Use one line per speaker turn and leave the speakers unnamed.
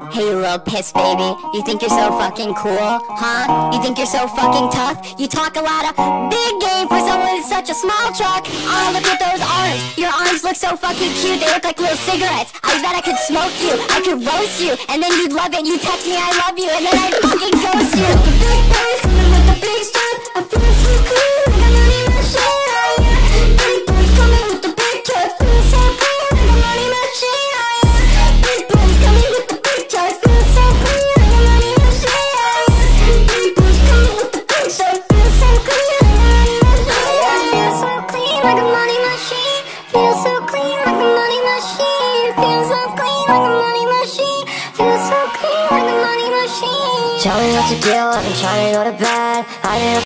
Hey you little piss baby, you think you're so fucking cool, huh? You think you're so fucking tough? You talk a lot of big game for someone with such a small truck. Oh, look at those arms, your arms look so fucking cute, they look like little cigarettes. I bet I could smoke you, I could roast you, and then you'd love it, you text me I love you, and then I'd fucking ghost you. The big boys coming with the big stuff, I feel so cool, like I'm not even sure, yeah. Big boys coming with the big truck, feel so cool, like I'm not even sure, yeah. Big boys coming with the big truck, feel so cool, like I'm not even sure, yeah. Big boys coming with the big truck, feel so cool, like I'm not even sure, yeah. Feel so clean like a money machine, feel so clean like a money machine, feel so clean like a money machine, feel so clean like a money machine. Tell me what to do, I've been trying to go to bed.